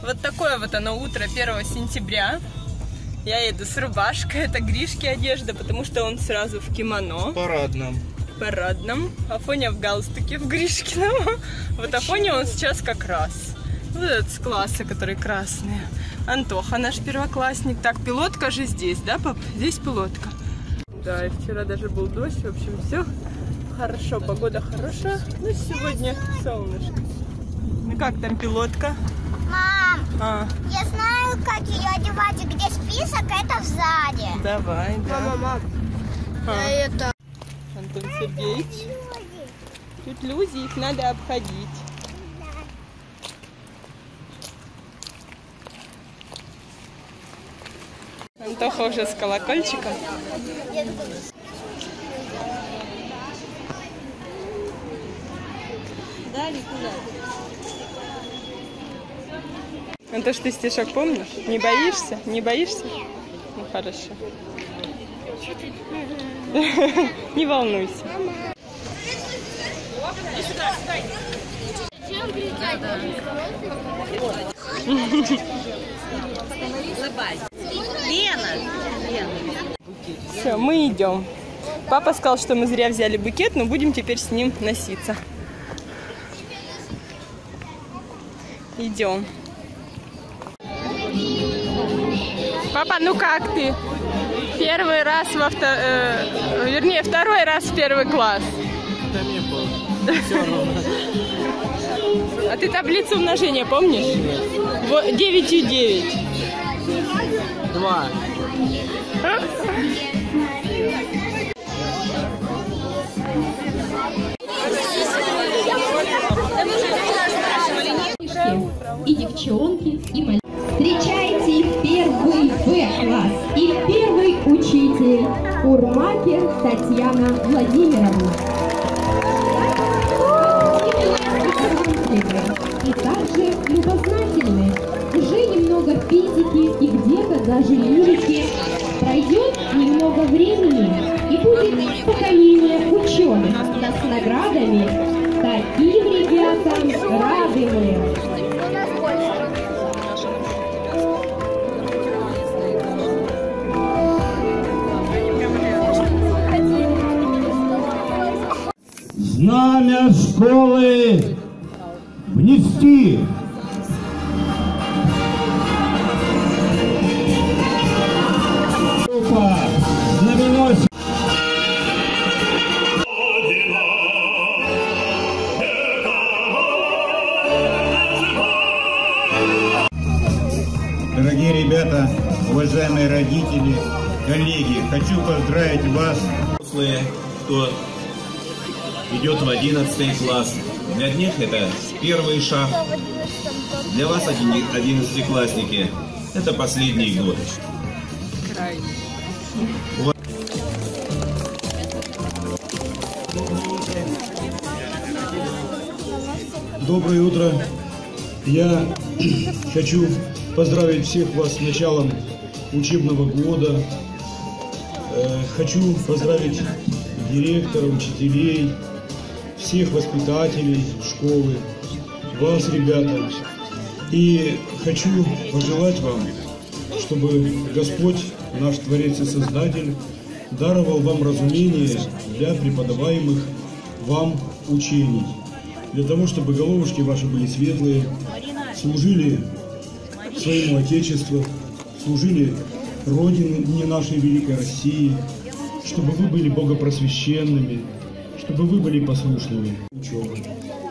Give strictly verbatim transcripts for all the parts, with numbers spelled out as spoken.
Вот такое вот оно утро первого сентября. Я еду с рубашкой, это Гришки одежда, потому что он сразу в кимоно. Парадном. Парадном. Афоня в галстуке, в Гришкином. Вот Афоня он сейчас как раз. Вот этот с класса, который красный. Антоха наш первоклассник. Так, пилотка же здесь, да, пап? Здесь пилотка. Да, и вчера даже был дождь, в общем, все хорошо, погода хорошая. Ну, сегодня солнышко. Ну, как там пилотка? Мам, а. я знаю, как ее одевать, и где список, это сзади. Давай, да. Мама, мам, а. я это... Антон Сергеевич. Тут люди, их надо обходить. Антоха уже с колокольчиком. Да, никуда. Антош, ты стишок помнишь? Не боишься? Не боишься? Ну хорошо. Не волнуйся. Все, мы идем. Папа сказал, что мы зря взяли букет, но будем теперь с ним носиться. Идем. Папа, ну как ты? Первый раз во второй, э, вернее, второй раз в первый класс. Да не было. Все равно. А ты таблицу умножения помнишь? девять и девять. Два. И девчонки, и мальчики. Встречайте первый Б-класс и первый учитель Урмакер Татьяна Владимировна. И также любознательны, уже немного физики и где-то даже лирики. Пройдет немного времени и будет поколение ученых, да с наградами. Таким ребятам рады мы. Знамя школы внести. Группа знаменосец. Дорогие ребята, уважаемые родители, коллеги, хочу поздравить вас, кто идет в одиннадцатый класс. Для них это первый шаг. Для вас, одиннадцатиклассники, это последний год. Доброе утро. Я хочу поздравить всех вас с началом учебного года. Хочу поздравить директора, учителей, всех воспитателей школы, вас, ребята. И хочу пожелать вам, чтобы Господь, наш Творец и Создатель, даровал вам разумение для преподаваемых вам учений, для того, чтобы головушки ваши были светлые, служили своему Отечеству, служили Родине нашей великой России, чтобы вы были богопросвященными, чтобы вы были послушными учеными.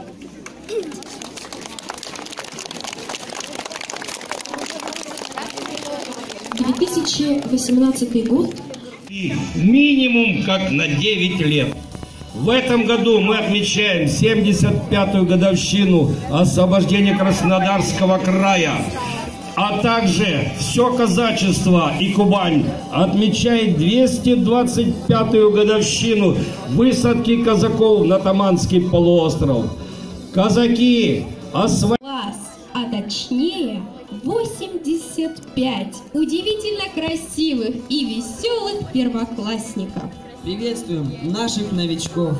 две тысячи восемнадцатый год. Минимум как на девять лет. В этом году мы отмечаем семьдесят пятую годовщину освобождения Краснодарского края. А также все казачество и Кубань отмечает двести двадцать пятую годовщину высадки казаков на Таманский полуостров. Казаки освободили... Класс, а точнее восемьдесят пять удивительно красивых и веселых первоклассников. Приветствуем наших новичков.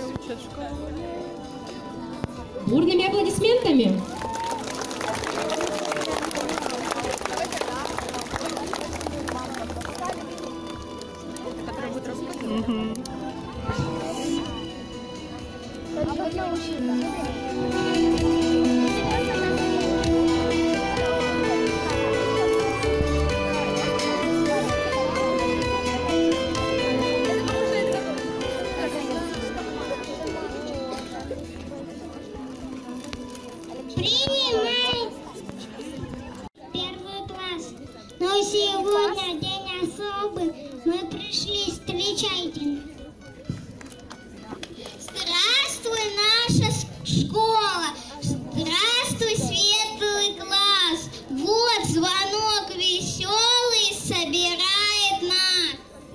Бурными аплодисментами. Принимай первый класс. Но сегодня день особый. Мы пришли, встречайте. Здравствуй, наша школа. Здравствуй, светлый класс. Вот звонок веселый собирает нас.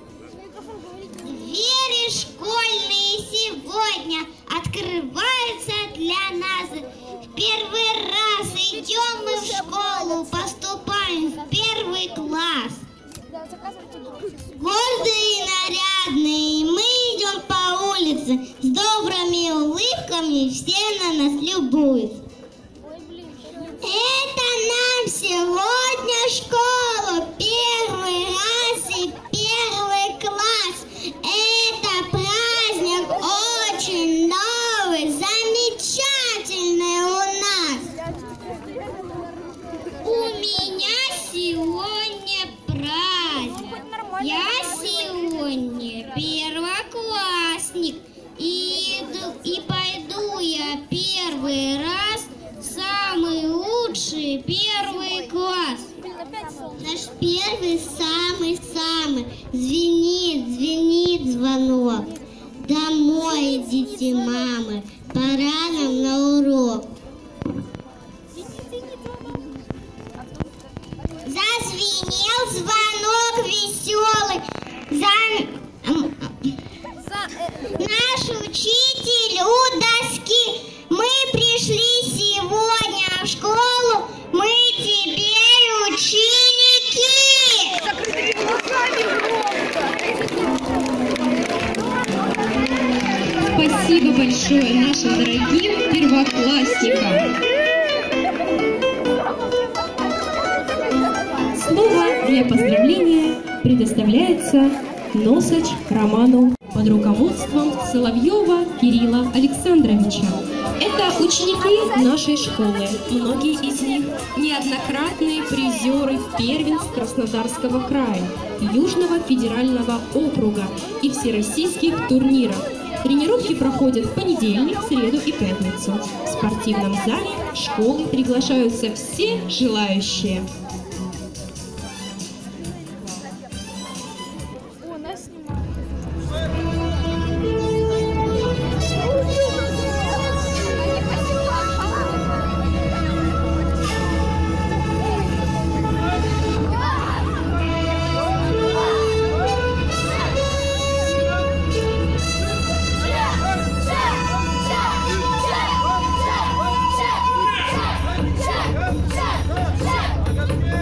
Двери школьные сегодня открываются для нас. В первый раз идем мы в школу, поступаем в первый класс. Гордые и нарядные, мы идем по улице, с добрыми улыбками все на нас любуются. Это нам сегодня школа, первый раз и первый класс. Это праздник очень новый, замечательный у нас. У меня сегодня праздник. Я сегодня первоклассник. И, иду, и пойду я первый раз в самый лучший первый класс. Наш первый самый-самый. Звенит, звенит звонок. Домой идите, мамы, пора нам на урок. Зазвенел звонок веселый. За... Наш учитель у доски. Мы пришли сегодня в школу. Мы теперь ученики. Спасибо большое нашим дорогим первоклассникам. Слово для поздравления предоставляется Носач Роману под руководством Соловьева Кирилла Александровича. Это ученики нашей школы. Многие из них неоднократные призеры первенств Краснодарского края, Южного федерального округа и всероссийских турниров. Тренировки проходят в понедельник, среду и пятницу. В спортивном зале школы приглашаются все желающие. Yeah.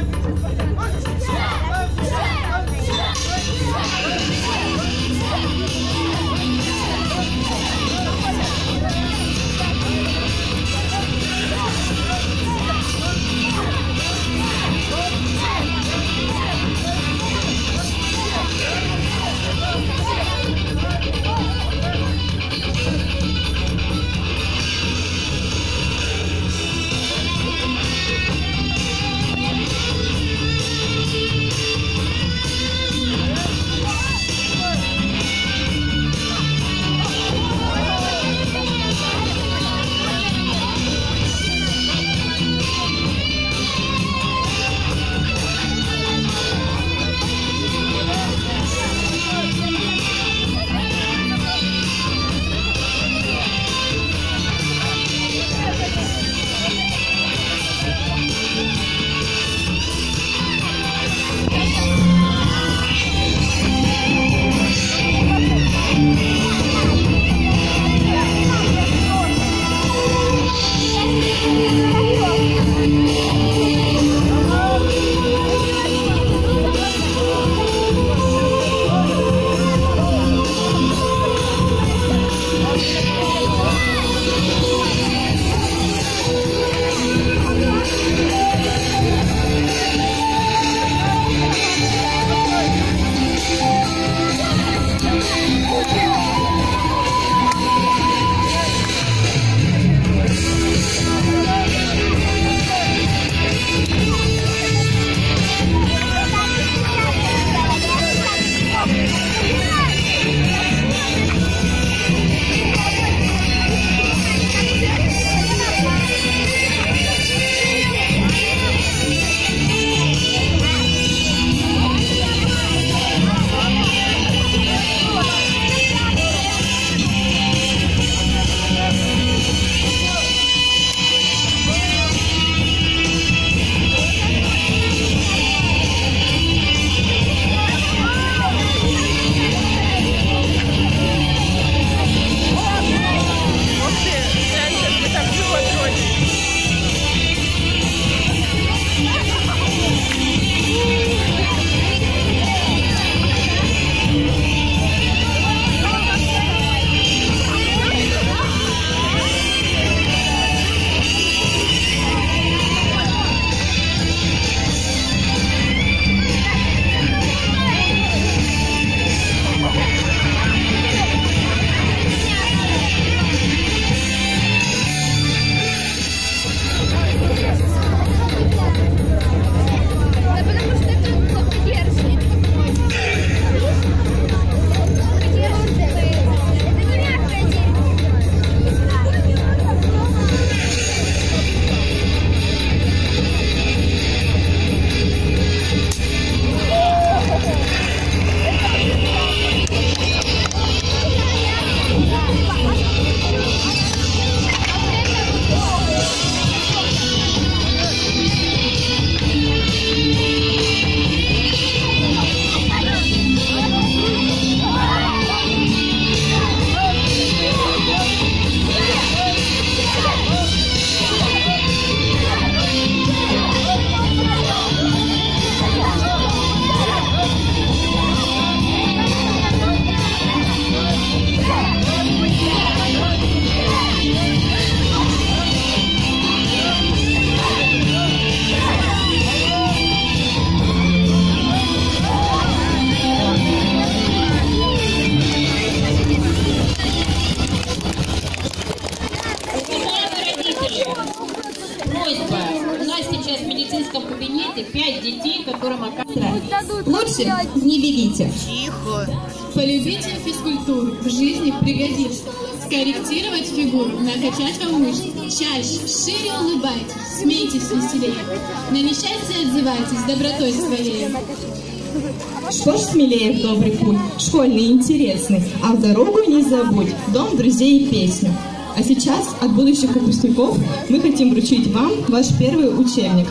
Просьба. У нас сейчас в медицинском кабинете пять детей, которым оказывается. Лучше не берите. Тихо. Полюбите физкультуру, в жизни пригодится. Скорректировать фигуру, накачать вам мышцы. Чаще, шире улыбайтесь, смейтесь веселее. Навещайте и отзывайтесь добротой своей. Что ж смелее в добрый путь, школьный и интересный, а в дорогу не забудь, дом, друзей и песню. А сейчас от будущих выпускников мы хотим вручить вам ваш первый учебник.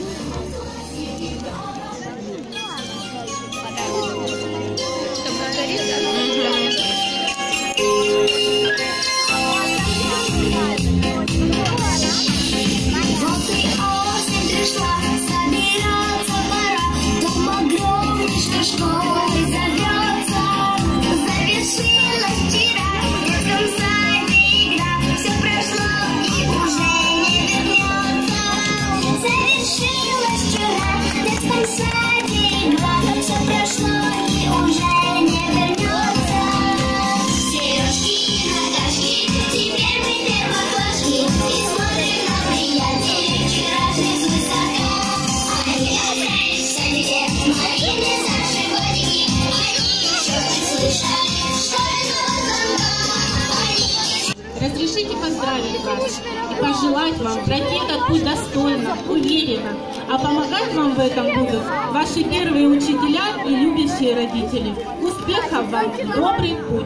Разрешите поздравить вас и пожелать вам пройти этот путь достойно, уверенно, а помогать вам в этом будут ваши первые учителя и любящие родители. Успехов вам, добрый путь!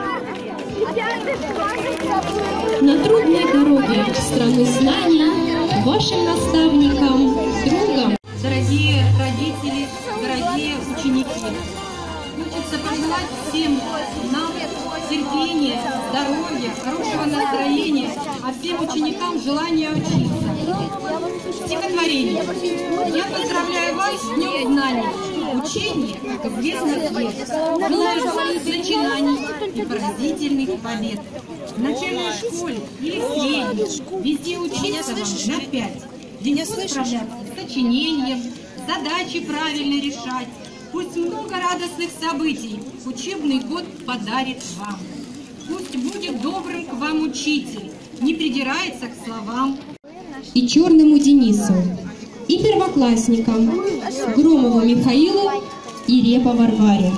На трудной дороге в страну знаний вашим наставникам, другам. Дорогие родители, дорогие ученики, хочется пожелать всем нам терпения, здоровья, хорошего настроения, а всем ученикам желания учиться. Стихотворение. Я поздравляю вас с Днем Знаний. Учение, как известно, свет. Множество начинаний и поразительных побед. В начальной школе или средней везде учиться вам на пять. Где справляться с сочинением, задачи правильно решать. Пусть много радостных событий учебный год подарит вам. Пусть будет добрым к вам учитель, не придирается к словам. И черному Денису, и первоклассникам, Громову Михаилу и Репа Варваре.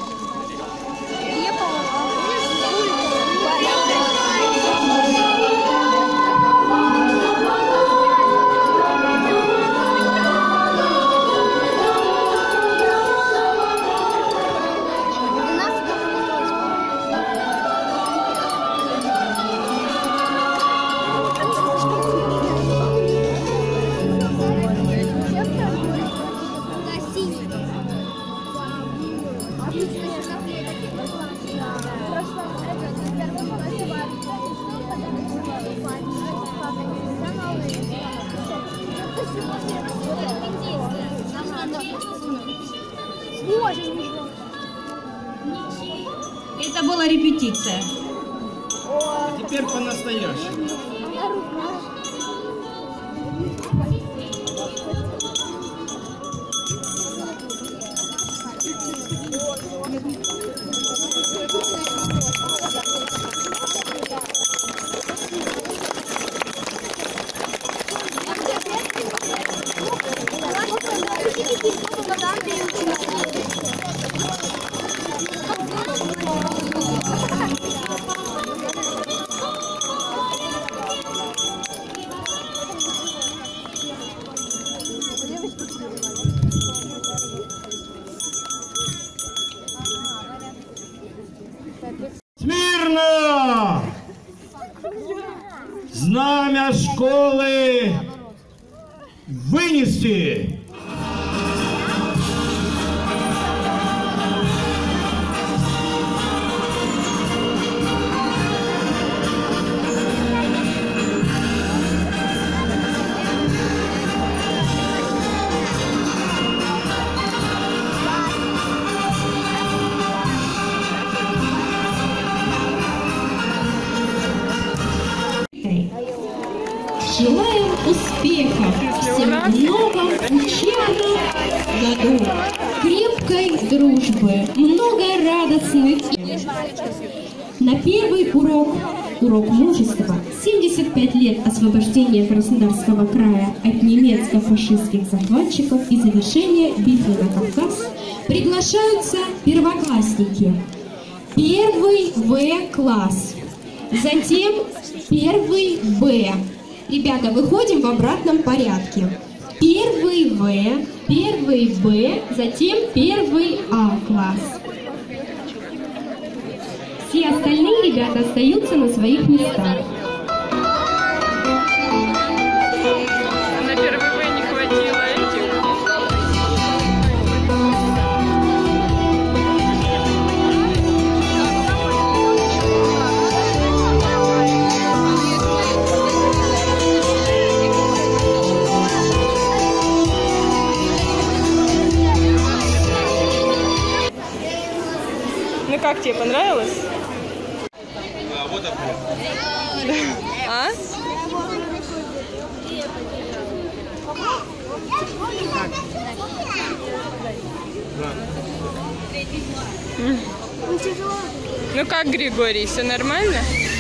Это была репетиция. А теперь по-настоящему. Смирно! Знамя школы вынести! Желаем успехов всем в новом учебном году, крепкой дружбы, много радостных. На первый урок урок мужества, семьдесят пять лет освобождения Краснодарского края от немецко-фашистских захватчиков и завершения битвы на Кавказ приглашаются первоклассники. Первый В класс, затем первый Б. Ребята, выходим в обратном порядке. Первый В, первый Б, затем первый А класс. Все остальные ребята остаются на своих местах. На первый В не хватило этих. Ну как, тебе понравилось? А вот ответ. А? Ну как, Григорий, все нормально?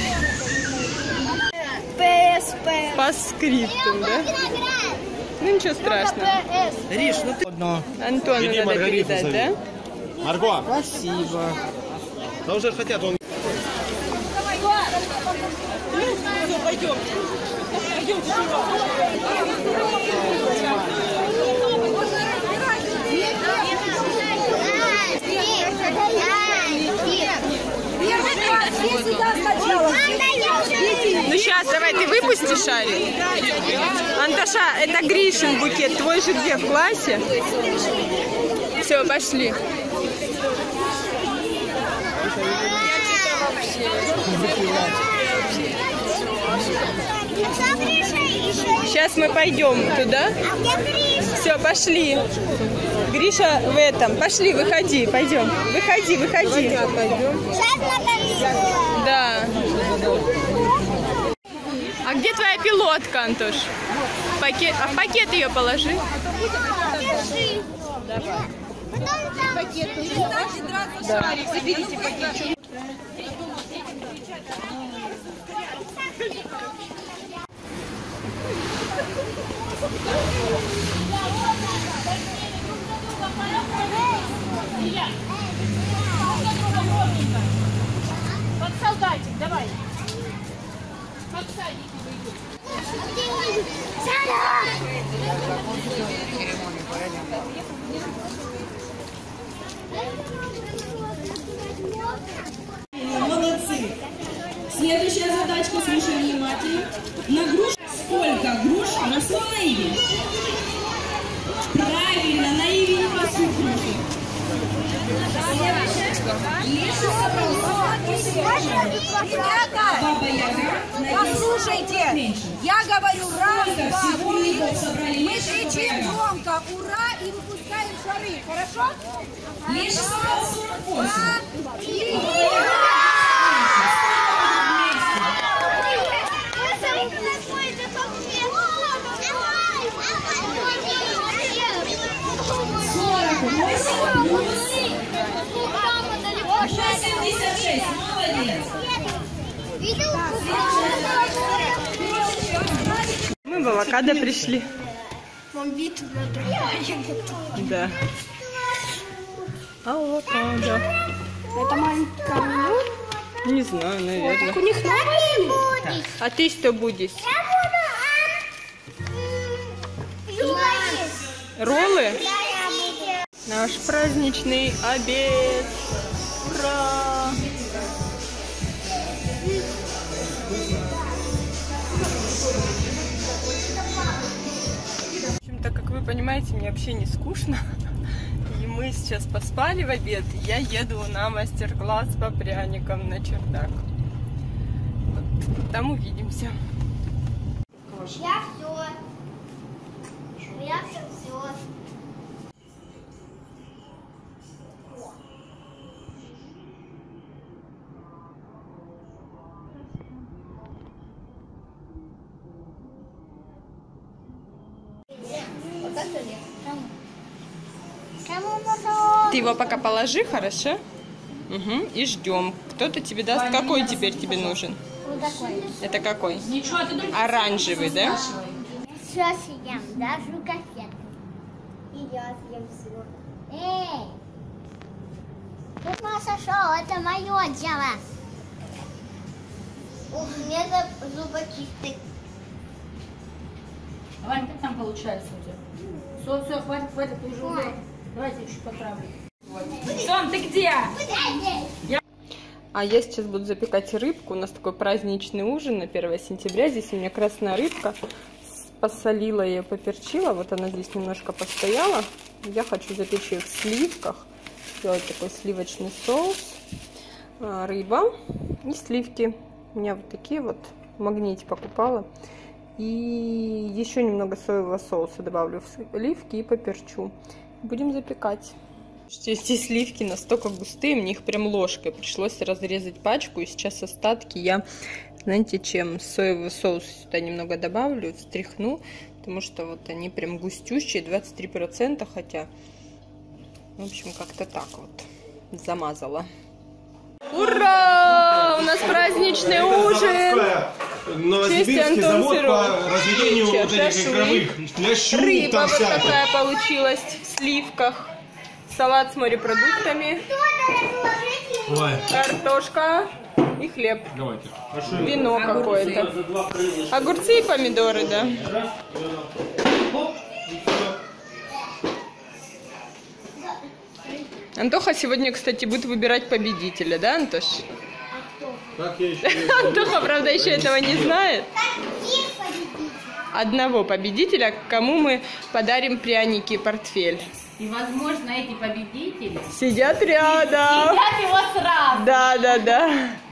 ПСП. По скриптам, да? Ну ничего страшного. Риш, ну ты... Антону Иди, надо Маргариту передать, зови. да? Марго. Спасибо. Да уже хотят, он... Пойдем. Пойдем. Ну сейчас, давай, ты выпусти шарик. Антоша, это Гришин букет. Твой же где, в классе? Все, пошли. Сейчас мы пойдем туда. Все, пошли. Гриша в этом. Пошли, выходи, пойдем. Выходи, выходи. Да. А где твоя пилотка, Антош? Пакет... А в пакет ее положи. Давай. Пакет. Да. Заберите пакет. Под солдатик, давай. Под садики Молодцы. Следующая задачка, слушай внимательно. На груш... Сколько груш росло на иве? Правильно, на иве не пасут груши. Леша Баба Яга. Послушайте, я говорю раз, два, три. Мы кричим громко «Ура!» и выпускаем шары, хорошо? Леша собрал сорок восемь. восемьдесят шесть. Молодец. Мы в авокадо пришли. Вам вид Да. Авокадо. Это маленькая меню? Не знаю, наверное. Так у них новое меню? А ты что будешь? Роллы? Наш праздничный обед. Ура! В общем-то, как вы понимаете, мне вообще не скучно. И мы сейчас поспали в обед. И я еду на мастер-класс по пряникам на чердак. Вот. Там увидимся. Я все. Я все все. Ты его пока положи, хорошо? Угу. И ждем. Кто-то тебе даст. Какой теперь тебе нужен? какой? Это какой? Ничего, ты думаешь, Оранжевый, да? Все съем, даже конфетку. И я съем все. Эй! Тут Маша шоу, это мое дело. Ух, мне за зубочистый. Вань, как там получается у тебя? Все, все, хватит, хватит, ты уже уже. Давайте чуть потравлю. Сон, ты где? Я... А я сейчас буду запекать рыбку. У нас такой праздничный ужин на первое сентября. Здесь у меня красная рыбка. Посолила ее, поперчила. Вот она здесь немножко постояла. Я хочу запечь ее в сливках. Сделать такой сливочный соус. Рыба и сливки. У меня вот такие вот в магните покупала. И еще немного соевого соуса добавлю в сливки и поперчу. Будем запекать. Эти сливки настолько густые, мне их прям ложкой пришлось разрезать пачку. И сейчас остатки я, знаете, чем соевый соус сюда немного добавлю, встряхну. Потому что вот они прям густющие, двадцать три процента, хотя, в общем, как-то так вот замазала. Ура! У нас праздничный ужин! Новосибирский завод по разведению вот этих игровых лящу. Рыба вот такая получилась в сливках. Салат с морепродуктами. Ой. Картошка и хлеб. Давайте. Вино какое-то. Огурцы и помидоры, да. Антоха сегодня, кстати, будет выбирать победителя, да, Антош? Как я еще... Антоха, правда, еще этого не знает. Одного победителя, кому мы подарим пряники и портфель. И, возможно, эти победители сидят рядом. Сидят его сразу. Да, да, да.